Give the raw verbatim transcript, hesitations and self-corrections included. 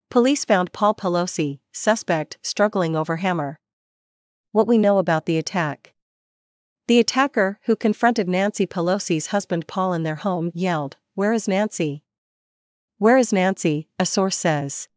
Police found Paul Pelosi, suspect, struggling over hammer. What we know about the attack. The attacker, who confronted Nancy Pelosi's husband Paul in their home, yelled, "Where is Nancy? Where is Nancy?" a source says.